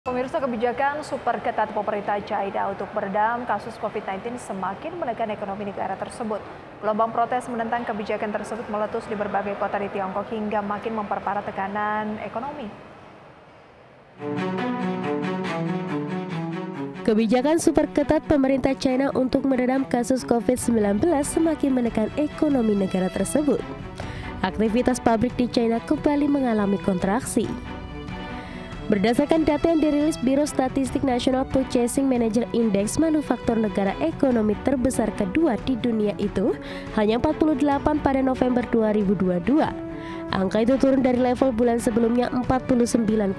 Pemirsa, kebijakan super ketat pemerintah China untuk meredam kasus COVID-19 semakin menekan ekonomi negara tersebut. Gelombang protes menentang kebijakan tersebut meletus di berbagai kota di Tiongkok hingga makin memperparah tekanan ekonomi. Kebijakan super ketat pemerintah China untuk meredam kasus COVID-19 semakin menekan ekonomi negara tersebut. Aktivitas pabrik di China kembali mengalami kontraksi. Berdasarkan data yang dirilis Biro Statistik Nasional, Purchasing Manager Index manufaktur negara ekonomi terbesar kedua di dunia itu hanya 48 pada November 2022. Angka itu turun dari level bulan sebelumnya 49,2.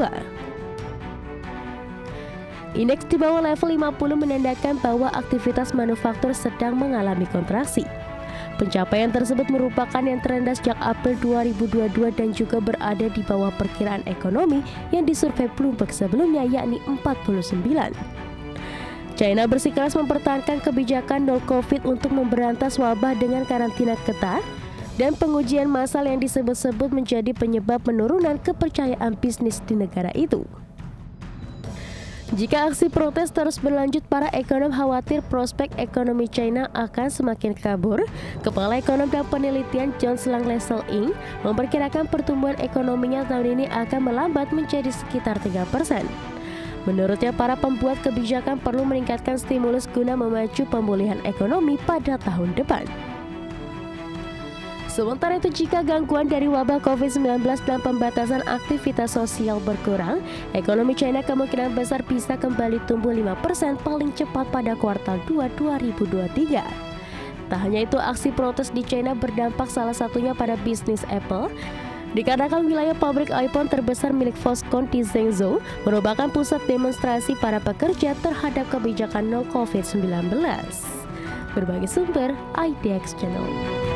Indeks di bawah level 50 menandakan bahwa aktivitas manufaktur sedang mengalami kontraksi. Pencapaian tersebut merupakan yang terendah sejak April 2022 dan juga berada di bawah perkiraan ekonomi yang disurvei Bloomberg sebelumnya, yakni 49. China bersikeras mempertahankan kebijakan nol COVID untuk memberantas wabah dengan karantina ketat dan pengujian massal yang disebut-sebut menjadi penyebab penurunan kepercayaan bisnis di negara itu. Jika aksi protes terus berlanjut, para ekonom khawatir prospek ekonomi China akan semakin kabur. Kepala Ekonom dan Penelitian John Lang Leslie memperkirakan pertumbuhan ekonominya tahun ini akan melambat menjadi sekitar 3%. Menurutnya, para pembuat kebijakan perlu meningkatkan stimulus guna memacu pemulihan ekonomi pada tahun depan. Sementara itu, jika gangguan dari wabah COVID-19 dan pembatasan aktivitas sosial berkurang, ekonomi China kemungkinan besar bisa kembali tumbuh 5% paling cepat pada kuartal 2 2023. Tak hanya itu, aksi protes di China berdampak salah satunya pada bisnis Apple. Dikarenakan wilayah pabrik iPhone terbesar milik Foxconn di Zhengzhou merupakan pusat demonstrasi para pekerja terhadap kebijakan nol COVID-19. Berbagai sumber, IDX Channel.